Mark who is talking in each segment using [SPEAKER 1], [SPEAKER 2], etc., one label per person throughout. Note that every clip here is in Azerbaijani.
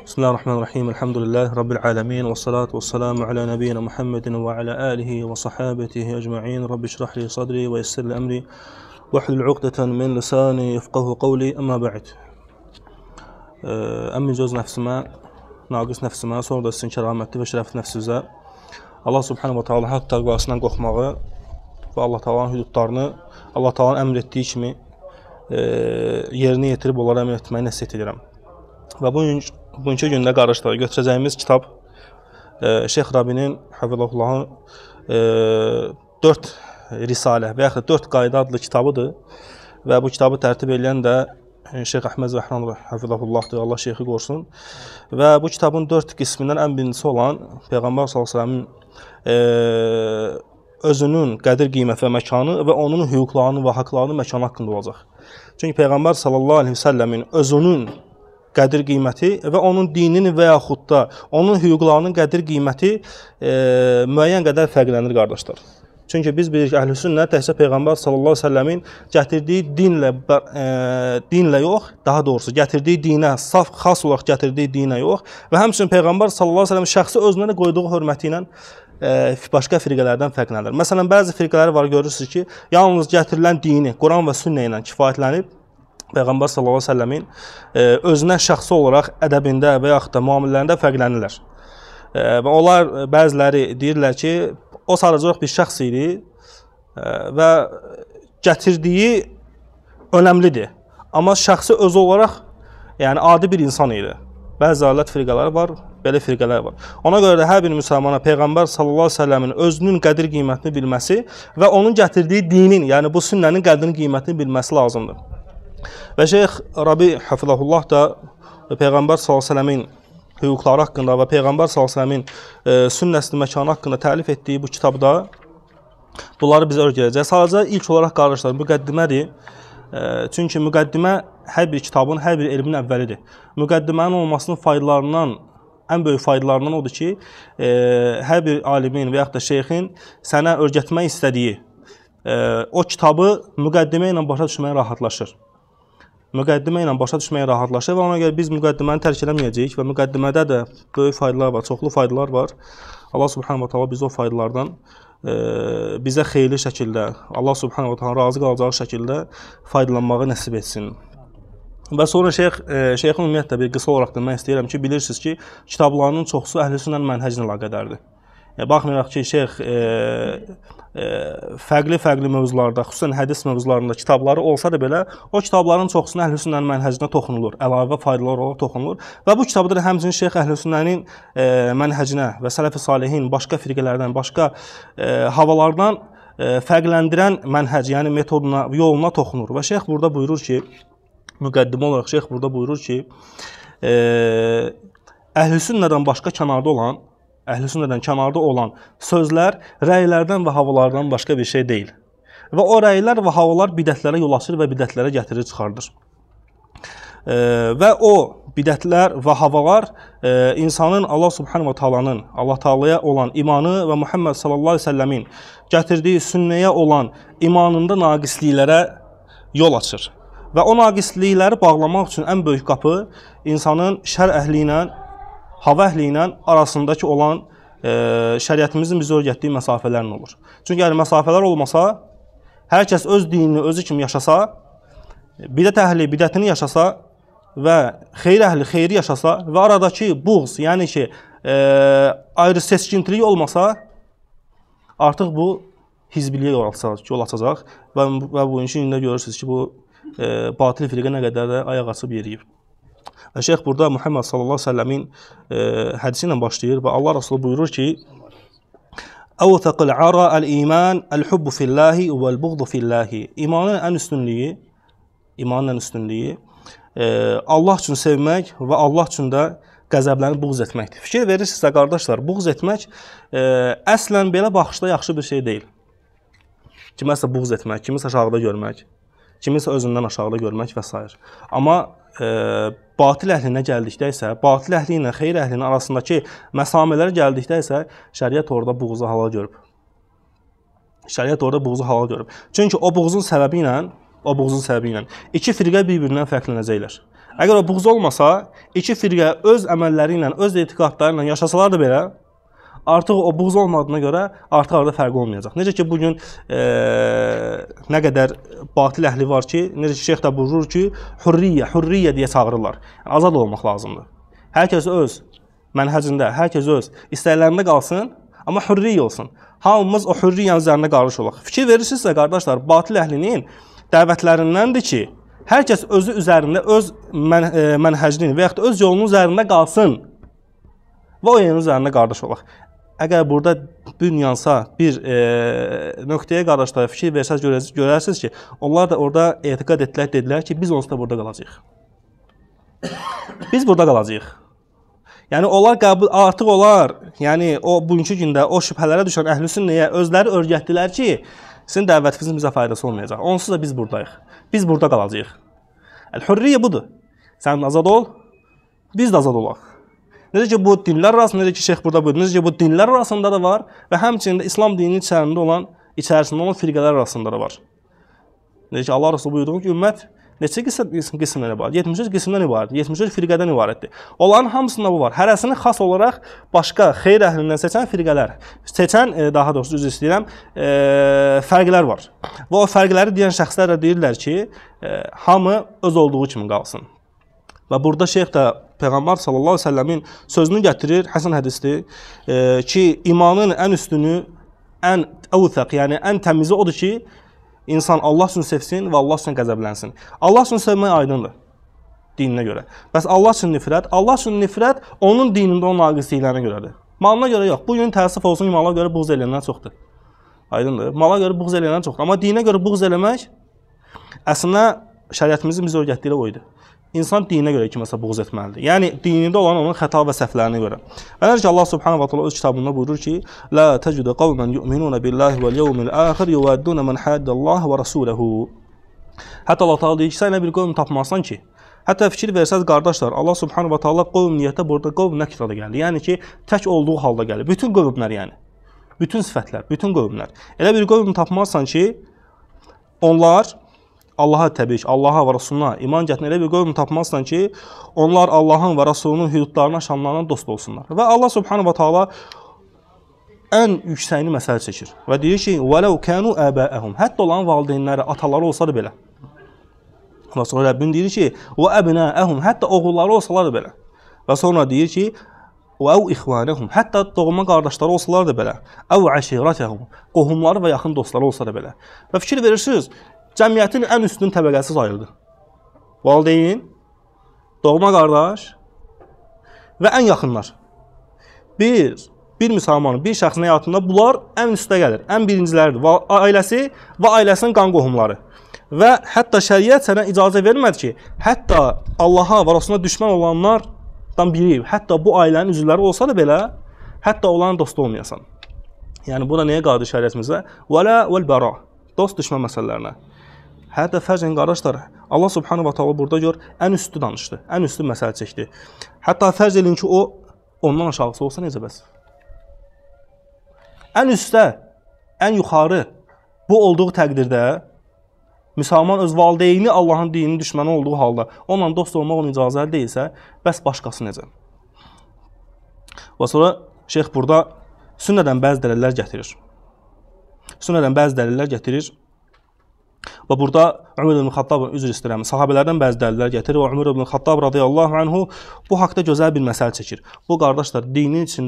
[SPEAKER 1] Bismillahirrahmanirrahim. Elhamdülillahi Rabbil alemin. Və salatu və salamu alə nəbiyyina Muhammedin və alə alihi və sahabetihi əcma'in. Rabbi şrah li sadri və yessir li əmri və hlul uqdatan min lisani yefqahu qawli. Amma ba'd. Əmmincə öz nəfsimə, naqis nəfsimə, sonra da sizin kəramətli və şərəfli nəfsinizə Allah subhanahu wa ta'ala haqq təqvasından qorxmağı və Allah ta'alanın hüdudlarını Allah ta'alanın əmr etdiyi kimi yerinə yetirib onlara əmr etməyi nəsihət edirəm. Və bugünkü gündə qarşıda götürəcəyimiz kitab Şeyx Rabinin Hafizahullahın 4 risalə və yaxud 4 qayda adlı kitabıdır. Və bu kitabı tərtib edən də Şeyx Əhməd Zəhran Hafizahullahdır, Allah şeyxi qorusun. Və bu kitabın 4 qismindən ən birincisi olan Peyğəmbər s.ə.v-in özünün qədir, qiymət və məkanı və onun hüquqlarını və haqlarını məkanı haqqında olacaq. Çünki Peyğəmbər s.ə.v-in özünün qədir qiyməti və onun dininin və yaxud da onun hüquqlarının qədir qiyməti müəyyən qədər fərqlənir, qardaşlar. Çünki biz bilirik ki, Əhl-i Sünnə təkcə Peyğəmbər s.ə.v-in gətirdiyi dinlə yox, daha doğrusu gətirdiyi dinə, saf, xas olaraq gətirdiyi dinə yox və həmçinin Peyğəmbər s.ə.v şəxsi özünə də qoyduğu hörməti ilə başqa firqələrdən fərqlənir. Məsələn, bəzi firqələr var, görürsünüz ki, yalnız gətirilən dini, Quran və sünnə ilə kifayətlənib, Peyğəmbər s.ə.v-in özünə şəxsi olaraq ədəbində və yaxud da müamilələrində fərqlənirlər. Və onlar bəziləri deyirlər ki, o sadəcə olaraq bir şəxs idi və gətirdiyi önəmlidir. Amma şəxsi özü olaraq, yəni adi bir insan idi. Bəzi alət firqələri var, belə firqələr var. Ona görə də hər bir müsəlmana Peyğəmbər s.ə.v-in özünün qədir qiymətini bilməsi və onun gətirdiyi dinin, yəni bu sünnənin qədrini qiymətini bilməsi lazımdır. Və Şeyx Rabi Hafizahullah da Peyğəmbər s.ə.v-in hüquqları haqqında və Peyğəmbər s.ə.v-in sünnəsinin məkanı haqqında təlif etdiyi bu kitabda bunları bizə öyrədəcək. Sadəcə ilk olaraq qardaşlar müqəddimədir. Çünki müqəddimə hər bir kitabın, hər bir elmin əvvəlidir. Müqəddimənin olmasının faydalarından, ən böyük faydalarından odur ki, hər bir alimin və yaxud da şeyxin sənə öyrətmək istədiyi o kitabı müqəddimə ilə başa düşməyə rahatlaşır. Müqəddimə ilə başa düşməyə rahatlaşır və ona görə biz müqəddiməni tərk eləməyəcəyik və müqəddimədə də böyük faydalar var, çoxlu faydalar var. Allah subhanahu wa ta'ala biz o faydalardan bizə xeyirli şəkildə, Allah subhanahu wa ta'ala razı qalacağı şəkildə faydalanmağı nəsib etsin. Və sonra şeyxin ümumiyyətlə bir qısa olaraq demək istəyirəm ki, bilirsiniz ki, kitablarının çoxusu Əhl-i Sünnənin mənhəcinə əlaqədardır. Baxmayaraq ki, şeyx fərqli mövzularda, xüsusən hədis mövzularında kitabları olsa da belə, o kitabların çoxusuna Əhl-i Sünnənin mənhəcinə toxunulur, əlavə faydalar olaraq toxunulur. Və bu kitabda da həmçinin şeyx Əhl-i Sünnənin mənhəcinə və Sələf-i Salihin başqa firqələrdən, başqa havalardan fərqləndirən mənhəc, yəni metoduna, yoluna toxunur. Və şeyx burada buyurur ki, müqəddimə olaraq şeyx burada buyurur ki, Əhl-i Sünnədən başqa Əhl-i Sünnədən kənarda olan sözlər rəylərdən və havalardan başqa bir şey deyil. Və o rəylər və havalar bidətlərə yol açır və bidətlərə gətirir, çıxardır. Və o bidətlər və havalar insanın Allah subhanahu wa ta'alanın, Allah ta'alaya olan imanı və Muhammed sallallahu aleyhi ve sellemin gətirdiyi sünnəyə olan imanında naqisliklərə yol açır. Və o naqislikləri bağlamaq üçün ən böyük qapı insanın şər əhli ilə, hava əhli ilə arasındakı olan şəriətimizin bizə öyrətdiyi məsafələrin olur. Çünki yəni məsafələr olmasa, hər kəs öz dinini özü kimi yaşasa, bidət əhli bidətini yaşasa və xeyr əhli xeyri yaşasa və aradakı buğz, yəni ki, ayrı seçkintilik olmasa, artıq bu hizbiliyə yol açacaq və bugünkü gündə görürsünüz ki, bu batil firqə nə qədər də ayaq açıb yeriyib. Və şeyx burada Muhammed sallallahu aleyhi ve sellemin hədisi ilə başlayır və Allah Rasulü buyurur ki, Əvthəqil ara əl-iman əl-hubbu fillahi vəl-buğdu fillahi. İmanın ən üstünlüyü Allah üçün sevmək və Allah üçün də qəzəblənib buğz etməkdir. Fikir verirsinizsə, qardaşlar, buğz etmək əslən belə baxışda yaxşı bir şey deyil. Kiməsə buğz etmək, kimisə aşağıda görmək, kimisə özündən aşağıda görmək və s. Amma batil əhlinə gəldikdə isə, batil əhli ilə xeyr əhlinin arasındakı məsamələrə gəldikdə isə, şəriət orada buğzu halal görüb. Şəriət orada buğzu halal görüb. Çünki o buğzun səbəbi ilə iki firqə bir-birindən fərqlənəcəklər. Əgər o buğz olmasa, iki firqə öz əməlləri ilə, öz etiqadları ilə yaşasalar da belə, artıq o buğz olmadığına görə artıq arada fərq olmayacaq. Necə ki, bugün nə qədər batil əhli var ki, necə ki, şeyx də buyurur ki, hürriyə deyə çağırırlar. Yəni, azad olmaq lazımdır. Hər kəs öz mənhəcində, hər kəs öz istəklərində qalsın, amma hürriyə olsun. Hamımız o hürriyyənin üzərində qarış olaq. Fikir verirsinizsə, qardaşlar, batil əhlinin dəvətlərindəndir ki, hər kəs özü üzərində, öz mənhəcinin və yaxud da öz yolunun üzərində qalsın və o yerin üzərində qardaş olaq. Əgər burada bir nüansa, bir nöqtəyə qardaşlara fikir versəz görərsiniz ki, onlar da orada etiqad etdilər, dedilər ki, biz onsuz da burada qalacağıq. Biz burada qalacağıq. Yəni, artıq onlar, yəni o bugünkü gündə o şübhələrə düşən əhl-i sünnəyə özləri örgətdilər ki, sizin dəvətinizin bizə faydası olmayacaq. Onsuz da biz buradayıq. Biz burada qalacağıq. Hürriyə budur. Sən azad ol, biz də azad olaq. Necə ki, bu dinlər arasında, necə ki, şeyx burada buyurdu, necə ki, bu dinlər arasında da var və həmçinin İslam dininin içərisində olan firqələr arasında da var. Necə ki, Allah Resulü buyurduğu ki, ümmət neçə qismdən ibarət? 73 qismdən ibarət, 73 firqədən ibarətdir. Onların hamısında bu var. Hərəsini xas olaraq başqa xeyr əhlindən seçən firqələr, daha doğrusu üzr istəyirəm, fərqlər var. Və o fərqləri deyən şəxslər də deyirlər ki, hamı öz olduğu kimi qalsın. Və burada şeyx də Peyğəmbər sallallahu əleyhi və səlləmin sözünü gətirir, həsən hədisdir ki, imanın ən üstünü, ən əvthəq, yəni ən təmizi odur ki, İnsan Allah üçün sevsin və Allah üçün qəzəblənsin. Allah üçün sevmək aydındır dininə görə. Bəs Allah üçün nifrət? Allah üçün nifrət onun dinində onun naqisliyinə görədir. Malına görə yox. Bu gün təəssüf olsun, mala görə buğz eləyənlər çoxdur. Aydındır. Mala görə buğz eləyənlər çoxdur. Amma dinə görə buğz eləmək əslində şəriətimizin bizə öyrətdiyi o idi. İnsan dinə görə kiməsə buğz etməlidir. Yəni, dinində olan onun xəta və səhvlərinə görə. Və necə ki, Allah subhanahu wa ta'ala öz kitabında buyurur ki, "La tacidu qawman yu'minuna billahi wal yawmil akhir yuwadduna man haddallaha və rasulahu." Hətta Allah Taala deyir ki, sən elə bir qövm tapmazsan ki, hətta fikir versəz qardaşlar, Allah subhanahu wa ta'ala qövm niyyətə burada qövm nəkrada gəlir. Yəni ki, tək olduğu halda gəlir. Bütün qövmlər yəni. Bütün sifətlər, bütün qövmlər. Elə bir qövm tapmazsan ki, onlar Allaha təbii ki, Allaha və Rasuluna iman gətirən elə bir qövm tapmazsan ki, onlar Allahın və Rasulunun hüdudlarına, şanlarına dost olsunlar. Və Allah subhanahu wa ta'ala ən yüksəyini məsəl çəkir və deyir ki, وَلَوْ كَانُوا آبَاءَهُمْ Hətta olan valideynləri, ataları olsa da belə. Və sonra Rəbbim deyir ki, وَأَبْنَاءَهُمْ Hətta oğulları olsalar da belə. Və sonra deyir ki, وَأَوْ إِخْوَانَهُمْ Hətta doğma qardaşları olsalar da belə. أَوْ عَشِيرَتَهُمْ Qohumları və yaxın dostları olsa da belə. Və fikir verirsiniz, cəmiyyətin ən üstün təbəqəsi sayıldı. Valideyn, doğma qardaş və ən yaxınlar. Bir müsəlmanın, bir şəxsin həyatında bunlar ən üstə gəlir, ən birincilərdir. Ailəsi və ailəsinin qan qohumları. Və hətta şəriət sənə icazə vermədi ki, hətta Allaha və Rasuluna düşmən olanlardan biri, hətta bu ailənin üzvləri olsa da belə, hətta onların dostu olmayasan. Yəni, bu da nəyə qadir şəriətimizə? Vələ vəl-bəra, dost düşmən məsələlərinə. Hətta fərcən qardaşlar, Allah subhanahu wa ta'ala burada gör, ən üstü danışdı, ən üstü məsələ çəkdi. Hətta fərz edin ki, o ondan aşağısı olsa necə bəs? Ən üstdə, ən yuxarı bu olduğu təqdirdə müsəlman öz valideyni Allahın dininin düşməni olduğu halda onunla dost olmaq onun icazəli deyilsə, bəs başqası necə? Və sonra şeyx burada sünnədən bəzi dəlillər gətirir. Və burada Ömər ibn Xattab, üzr istəyirəm, sahabələrdən bəzi dəlillər gətirir və Ömər ibn Xattab radiyallahu anhu bu haqda gözəl bir məsələ çəkir. Bu, qardaşlar, dinin içində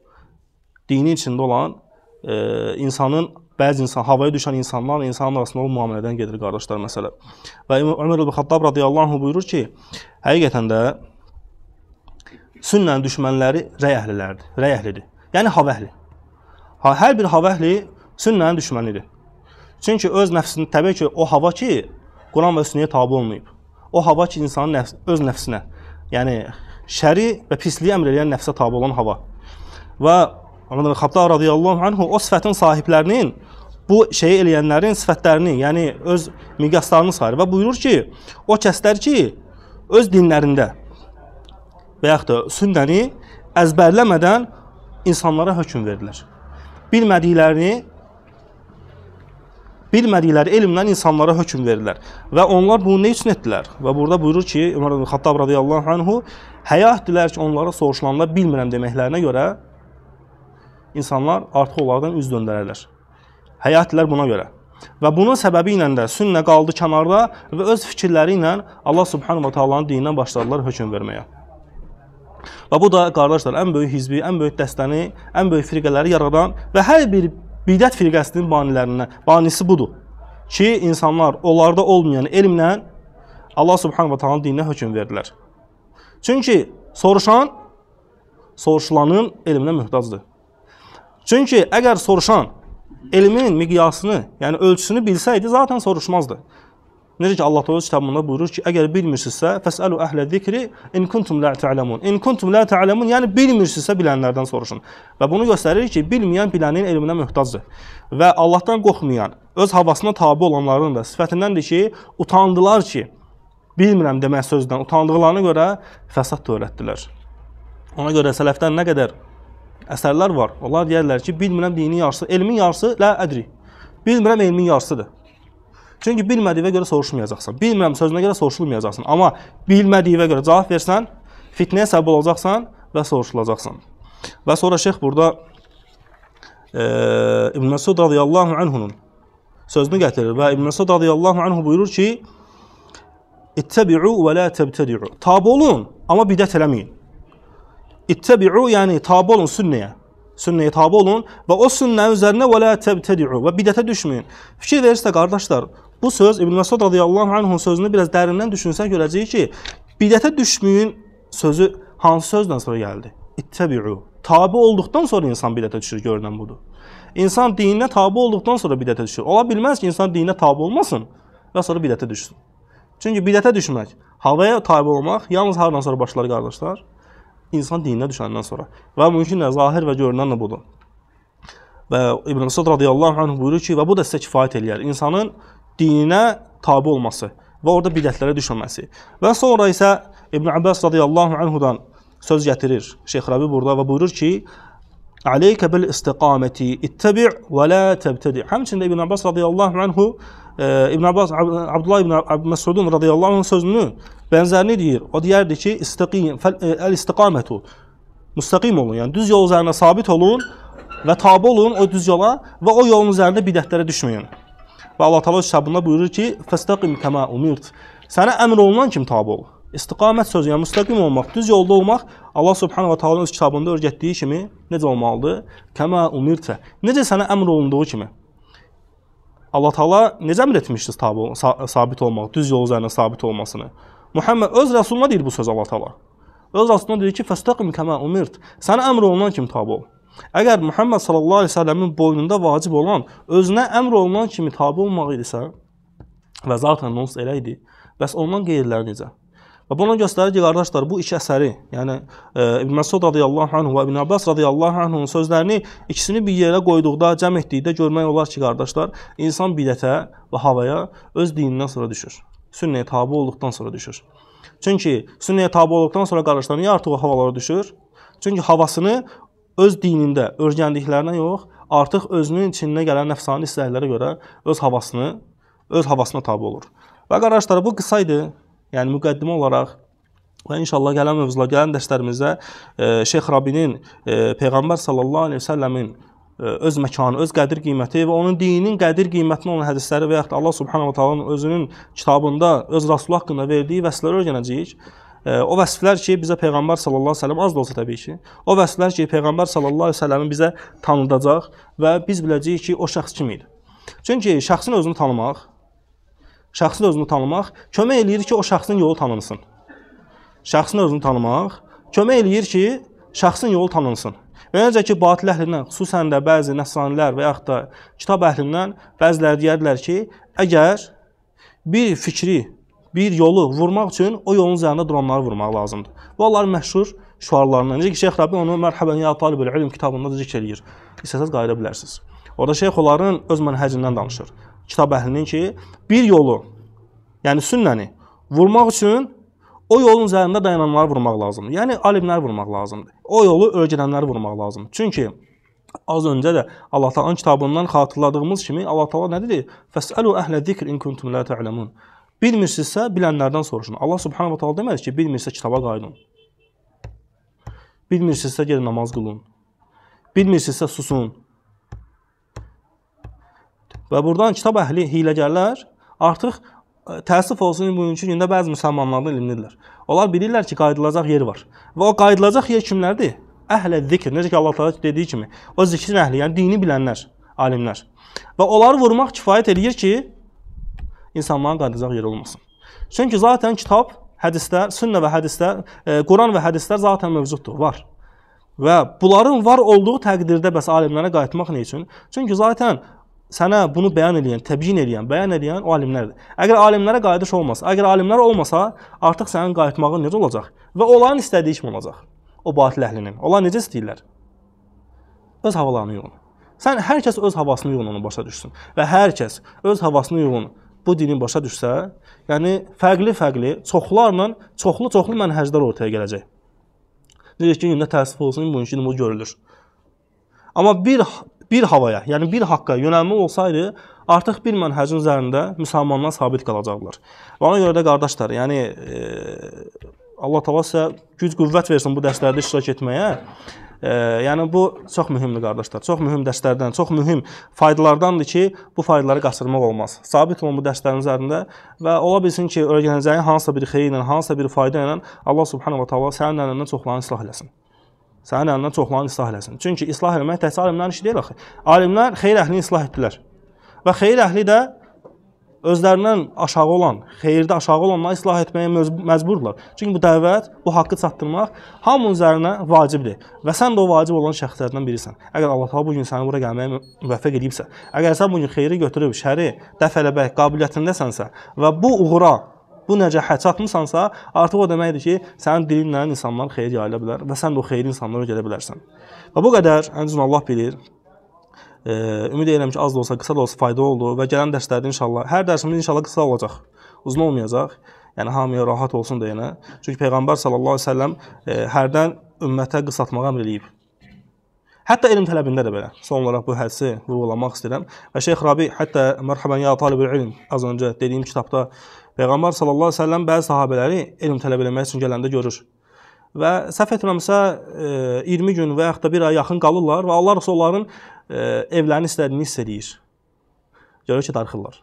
[SPEAKER 1] olan insanın, bəzi havaya düşən insanların arasında olan müamilədən gedir, qardaşlar, məsələ. Və Ömər ibn Xattab radiyallahu anhu buyurur ki, həqiqətən də sünnənin düşmənləri rəy əhlidir. Yəni, hava əhli. Hər bir hava əhli sünnənin düşmənidir. Çünki öz nəfsini, təbii ki, o hava ki, Quran və sünnəyə tabi olmayıb. O hava ki, insanın öz nəfsinə, yəni şəri və pisliyi əmr edən nəfsə tabi olan hava. Və Ömər Xattab radiyallahu anhu o sifətin sahiblərinin, bu şeyi eləyənlərin sifətlərini, yəni öz miqyaslarını sayır və buyurur ki, o kəslər ki, öz dinlərində və yaxud da sünnəni əzbərləmədən insanlara hökm verdilər. Bilmədiklərini bilmədikləri elmdən insanlara hökm verirlər. Və onlar bunu nə üçün etdilər? Və burada buyurur ki, Ömər ibn Xattab radiyallahu anhu, həya etdilər ki, onlara soruşulanda bilmirəm deməklərinə görə insanlar artıq onlardan üz döndərərlər. Həya etdilər buna görə. Və bunun səbəbi ilə də sünnə qaldı kənarda və öz fikirləri ilə Allah subhanahu wa ta'alanın dinindən başladılar hökm verməyə. Və bu da, qardaşlar, ən böyük hizbi, ən böyük dəstəni, ən böyük firqələri yaradan və hər bir bidət firqəsinin banisi budur ki, insanlar onlarda olmayan elmlə Allah subhanahu wa ta'alanın dininə hökm verdilər. Çünki soruşulanın elminə möhtacdır. Çünki əgər soruşan elmin miqyasını, yəni ölçüsünü bilsəydi, zaten soruşmazdı. Necə ki, Allah öz kitabında buyurur ki, əgər bilmirsinizsə, fəsəlu əhlə zikri in kuntum la ta'lamun. In kuntum la ta'lamun, yəni bilmirsinizsə bilənlərdən soruşun. Və bunu göstərir ki, bilməyən bilənin elminə möhtacdır. Və Allahdan qorxmayan, öz havasına tabi olanların da sifətindəndir ki, utandılar ki, bilmirəm demək sözdən utandıqlarına görə fəsad törətdilər. Ona görə sələfdən nə qədər əsərlər var. Onlar deyərlər ki, bilmirəm dinin yarısı, elmin yarısı la ədri. Bilmirəm elmin yarısıdır. Çünki bilmədiyinə görə soruşmayacaqsan. Bilmirəm sözünə görə soruşulmayacaqsan. Amma bilmədiyinə görə cavab versən, fitnəyə səbəb olacaqsan və soruşulacaqsan. Və sonra şeyx burada İbn Məsud radiyallahu anhunun sözünü gətirir və İbn Məsud radiyallahu anhu buyurur ki, İttəbi'u və la təbtədi'u. Tabi olun, amma bidət eləməyin. İttəbi'u, yəni tabi olun sünnəyə. Sünnəyə tabi olun və o sünnənin üzərinə və la təbtədi'u və bidətə düşməyin. Fikir verirsə, qardaşlar, bu söz İbn Məsud radiyallahu anhun sözünü biraz dərindən düşünsək görəcəyik ki, bidətə düşməyin sözü hansı sözdən sonra gəldi? İttəbi'u. Tabi olduqdan sonra insan bidətə düşür, görünən budur. İnsan dininə tabi olduqdan sonra bidətə düşür. Ola bilməz ki, insan dininə tabi olmasın və sonra bidətə düşsün. Çünki bidətə düşmək, havaya tabi olmaq yalnız hardan sonra başlar, qardaşlar? İnsan dininə düşəndən sonra. Və mümkün də zahir və görünən də budur. Və İbn Məsud radiyallahu anh buyurur ki, və bu da sizə kifayət eləyər. İnsanın dininə tabi olması və orada bidətlərə düşməməsi. Və sonra isə İbn Abbas radiyallahu anhudan söz gətirir Şeyx Rabi burada və buyurur ki, Aleykə bil istiqaməti ittəbi' və la təbtədi'. Həmçində İbn Abbas radiyallahu anhu Abdullah ibn Məsudun radiyallahu anh sözünü bənzərini deyir. O deyərdi ki, el-istiqamətu, müstəqim olun, yəni düz yol üzərində sabit olun və tabi olun o düz yola və o yolun üzərində bidətlərə düşməyin. Və Allah Teala öz kitabında buyurur ki, fəstəqim kəmə umirt. Sənə əmr olunan kimi tabi ol. İstiqamət sözü, yəni müstəqim olmaq, düz yolda olmaq Allah subhanahu wa ta'ala öz kitabında öyrətdiyi kimi necə olmalıdır? Kəmə umirtə. Necə sənə əmr olunduğu kimi. Allah Teala necə əmr etmişdir sabit olmaq, düz yol üzərində sabit olmasını? Muhammed öz rəsuluna deyir bu söz Allah Teala. Öz rəsuluna deyir ki, fəstəqim kəmə umirt. Sənə əmr olunan kimi tabi ol. Əgər Muhammed sallallahu aleyhi ve sellemin boynunda vacib olan, özünə əmr olunan kimi tabi olmaq idisə və zaten onsuz elə idi, bəs ondan qeyriləri necə? Və bunu göstərir ki, qardaşlar, bu iki əsəri, yəni İbn Məsud radiyallahu anh və İbn Abbas radiyallahu anhun sözlərini ikisini bir yerə qoyduqda, cəm etdikdə görmək olar ki, qardaşlar, insan bidətə və havaya öz dinindən sonra düşür. Sünnəyə tabi olduqdan sonra düşür. Çünki sünnəyə tabi olduqdan sonra qardaşlar, niyə artıq o havalara düşür? Çünki havasını öz dinində öyrəndiklərinə yox, artıq özünün içində gələn nəfsani istəklərə görə öz havasına tabi olur. Və qardaşlar, bu qısa idi. Yəni müqəddimə olaraq və inşallah gələn mövzular, gələn dərslərimizdə Şeyx Rabinin Peyğəmbər sallallahu aleyhi ve sellemin öz məkanı, öz qədir qiyməti və onun dininin qədir qiymətini olan hədisləri və yaxud Allah subhanahu wa ta'alanın özünün kitabında öz Rasul haqqında verdiyi vəsfləri öyrənəcəyik. O vəsflər ki, bizə Peyğəmbər sallallahu aleyhi ve sellem az da olsa təbii ki, o vəsflər ki, Peyğəmbər sallallahu aleyhi ve sellemin bizə tanıdacaq və biz biləcəyik ki, o şəxs kim idi. Çünki şəxsin özünü tanımaq kömək eləyir ki, o şəxsin yolu tanınsın. Şəxsin özünü tanımaq kömək eləyir ki, şəxsin yolu tanınsın. Və necə ki, batil əhlindən, xüsusən də bəzi nəsranilər və yaxud da kitab əhlindən bəziləri deyərlər ki, əgər bir fikri, bir yolu vurmaq üçün o yolun üzərində duranları vurmaq lazımdır. Bu, onların məşhur şüarlarından. Necə ki, Şeyx Rabi onu Mərhəbən ya talibül ilm kitabında zikr eləyir. İstəsəz qayıra bilərsiniz. Orada şeyx onların öz mənhəcindən danışır. Kitab əhlinin ki, bir yolu, yəni sünnəni vurmaq üçün o yolun üzərində dayananları vurmaq lazımdır. Yəni alimləri vurmaq lazımdır. O yolu öyrənənləri vurmaq lazımdır. Çünki Az öncə də Allah Taala'nın kitabından xatırladığımız kimi Allah Taala nə dedi? Fəsəlu əhlə zikr in kuntum la ta'lamun. Bilmirsinizsə bilənlərdən soruşun. Allah Subhanahu va Taala demədi ki, bilmirsə kitaba qayıdın. Bilmirsinizsə gedin namaz qılın. Bilmirsinizsə susun. Və buradan kitab əhli, hiyləgərlər artıq təəssüf olsun bugünkü gündə bəzi müsəlmanlardan ilimlidirlər. Onlar bilirlər ki, qayıdılacaq yer var. Və o qayıdılacaq yer kimlərdir? Əhlə zikr. Necə ki Allah Taala dediyi kimi, o zikrin əhli, yəni dini bilənlər, alimlər. Və onları vurmaq kifayət edir ki, insanların qayıdılacaq yeri olmasın. Çünki zaten kitab, hədislər, sünnə və hədislər, Quran və hədislər zaten mövcuddur, var. Və bunların var olduğu təqdirdə bəs alimlərə qayıtmaq nə üçün? Çünki zaten sənə bunu bəyan edən, təbyin edən, bəyan edən o alimlərdir. Əgər alimlərə qayıdış olmasa, əgər alimlər olmasa, artıq sənin qayıtmağın necə olacaq? Və onların istədiyi kimi olacaq. O batil əhlinin. Onlar necə istəyirlər? Öz havalarını yığın. Hər kəs öz havasını yığın, onu başa düşsün. Və hər kəs öz havasını yığın, bu dini başa düşsə, yəni fərqli-fərqli, çoxlu mənhəclər ortaya gələcək. Necə ki, gündə təəssüf olsun, bugünkü gün bu görülür. Amma bir havaya, yəni bir haqqa yönəlmə olsaydı, artıq bir mənhəcin üzərində müsəlmanlar sabit qalacaqlar. Və ona görə də qardaşlar, yəni Allah Taala sizə güc, qüvvət versin bu dərslərdə iştirak etməyə. Yəni bu çox mühümdür qardaşlar. Çox mühüm dərslərdən, çox mühüm faydalardandır ki, bu faydaları qaçırmaq olmaz. Sabit olun bu dərslərin üzərində və ola bilsin ki, öyrənəcəyin hansısa bir xeyirlə, hansısa bir fayda ilə Allah Subhanahu va Taala sənin əlindən çoxlarını islah eləsin. Sənin əlindən çoxlarını islah eləsin. Çünki islah eləmək təkcə alimlərin işi deyil axı. Alimlər xeyir əhlini islah etdilər. Və xeyir əhli də özlərindən aşağı olan, xeyirdə aşağı olanları islah etməyə məcburdurlar. Çünki bu dəvət, bu haqqı çatdırmaq hamının üzərinə vacibdir. Və sən də o vacib olan şəxslərdən birisən. Əgər Allah Taala bu gün səni bura gəlməyə müvəffəq edibsə, əgər sən bu gün xeyri götürüb, şəri dəf eləmək qabiliyyətindəsənsə və bu uğura, bu nəcəhə çatmısansa, artıq o deməkdir ki, sənin dilinlə insanlar xeyir yayıla bilər və sən də o xeyri insanlara gələ bilərsən. Və bu qədər, əncin Allah bilir. Ümid edirəm ki, az da olsa, qısa da olsa fayda oldu və gələn dərslərdə inşallah, hər dərsimiz inşallah qısa olacaq, uzun olmayacaq. Yəni, hamıya rahat olsun deyənə. Çünki Peyğəmbər sallallahu aleyhi ve sellem hərdən ümmətə qısaltmağı əmr eləyib. Hətta elm tələbində də belə. Son olaraq bu hədisi vurğulamaq istəyirəm. Və Şeyx Rabi, hətta mərhəbən ya talibül ilm, az öncə dediyim kitabda Peyğəmbər sallallahu aleyhi ve sellem bəzi sahabələri elm tələb eləmək üçün gələndə görür. Və səhv etmirəmsə 20 gün və yaxud da bir ay yaxın qalırlar və Allah Rəsulü onların evlərinin istədiyini hiss edir. Görür ki, darıxırlar.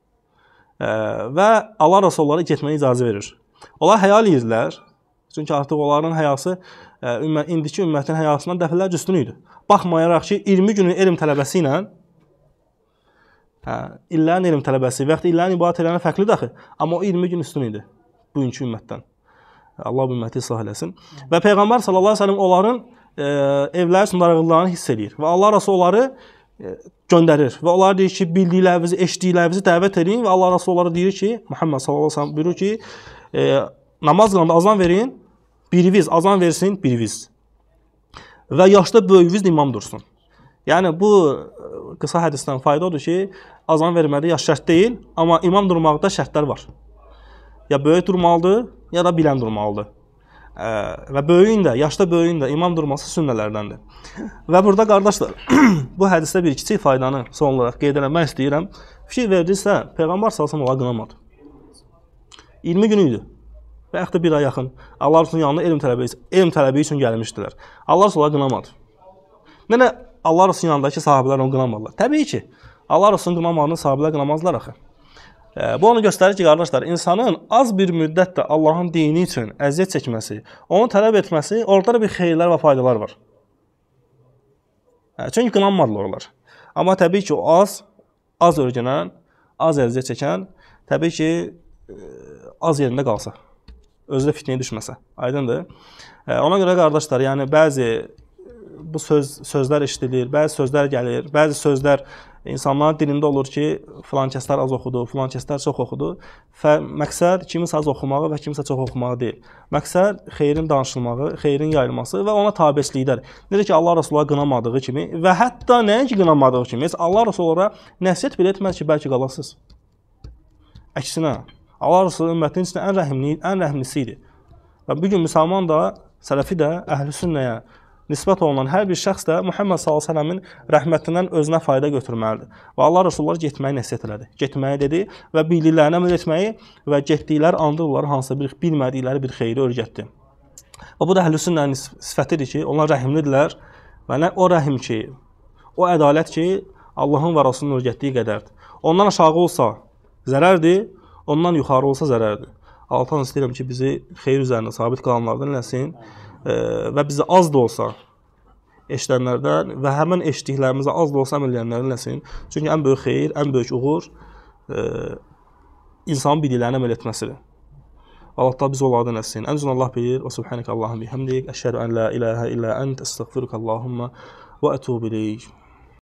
[SPEAKER 1] Və Allah Rəsulü onlara getməyə icazə verir. Onlar həya edirlər. Çünki artıq onların həyası indiki ümmətin həyasından dəfələrcə üstün idi. Baxmayaraq ki, 20 günün elm tələbəsi ilə illərin elm tələbəsi və yaxud da illərin ibadət edənə fərqlidir axı. Amma o 20 gün üstün idi bugünkü ümmətdən. Allah bu ümməti islah eləsin. Və Peyğəmbər sallallahu aleyhi ve sellem onların evləri üçün darıqlıqlarını hiss edir. Və Allah Rəsulü onları göndərir. Və onlar deyir ki, bildiklərinizi, eşitdiklərinizi dəvət edin. Və Allah Rəsulü onlara deyir ki, Muhammed sallallahu aleyhi ve sellem buyurur ki, namaz qılanda azan verin, biriniz azan versin, biriniz. Və yaşda böyüyünüz imam dursun. Yəni bu qısa hədisdən fayda odur ki, azan vermədə yaş şərt deyil, amma imam durmaqda şərtlər var. Ya böyük durmalıdır, ya da bilən durmalıdır. Və böyüyün də, yaşda böyüyün də imam durması sünnələrdəndir. Və burada qardaşlar, bu hədisdə bir kiçik faydanı son olaraq qeyd eləmək istəyirəm. Fikir verdinizsə, Peyğəmbər sallallahu əleyhi və səlləm qınamadı. 20 gün idi. Və yaxud da bir ay yaxın. Allah Rəsulunun yanına elm tələbi üçün gəlmişdilər. Allah Rəsulü qınamadı. Nə Allah Rəsulunun yanındakı sahabələr onu qınamadılar. Təbii ki, Allah Rəsulunun qınamadığını sahabələr qınamazlar axı. Bu onu göstərir ki, qardaşlar, insanın az bir müddətdə Allahın dini üçün əziyyət çəkməsi, onu tələb etməsi, orada da bir xeyirlər və faydalar var. Çünki qınanmadılar onlar. Amma təbii ki, o az öyrənən, az əziyyət çəkən, təbii ki, az yerində qalsa, özü də fitnəyə düşməsə. Aydındır. Ona görə qardaşlar, yəni bəzi bu sözlər eşidilir, bəzi sözlər gəlir, bəzi sözlər insanların dilində olur ki, filan kəslər az oxudu, filan kəslər çox oxudu. Məqsəd kimisə az oxumağı və kimisə çox oxumağı deyil. Məqsəd xeyrin danışılmağı, xeyrin yayılması və ona tabeçlikdədir. Necə ki, Allah Rəsulullah qınamadığı kimi və hətta nəinki qınamadığı kimi, heç Allah Rəsulullah nəsiyyət belə etməz ki, bəlkə qalasınız. Əksinə, Allah Rəsulullah ümmətinin içində ən rəhimlisi idi. Və bugün müsəlman da, sələfi də əhl-i sünnəyə nisbət olunan hər bir şəxs də Muhammed sallallahu əleyhi və səlləmin rəhmətindən özünə fayda götürməlidir. Və Allah Rəsulullah getməyi nəsihət elədi. Getməyi dedi və bildiklərinə əməl etməyi və getdikləri anda onları hansısa bir bilmədikləri bir xeyri öyrətdi. Və bu da əhlüsünnənin sifətidir ki, onlar rəhimlidirlər və nə o rəhim ki, o ədalət ki, Allahın və Rasulunun öyrətdiyi qədərdir. Ondan aşağı olsa zərərdir, ondan yuxarı olsa zərərdir. Allahdan istəyirəm ki, bizi xeyir üzərində sabit qalanlardan eləsin və bizi az da olsa eşidənlərdən və həmin eşitdiklərimizə az da olsa əməl edənlərdən eləsin. Çünki ən böyük xeyir, ən böyük uğur insanın bildiklərini əməl etməsidir. Allah da biz onlardan eləsin. Ən uzun Allah bilir. Və subhanəkə Allahumma bihamdik. Əşhədu ən la ilahə illə ənt. Əstəğfiruka Allahumma və ətubu ileyk.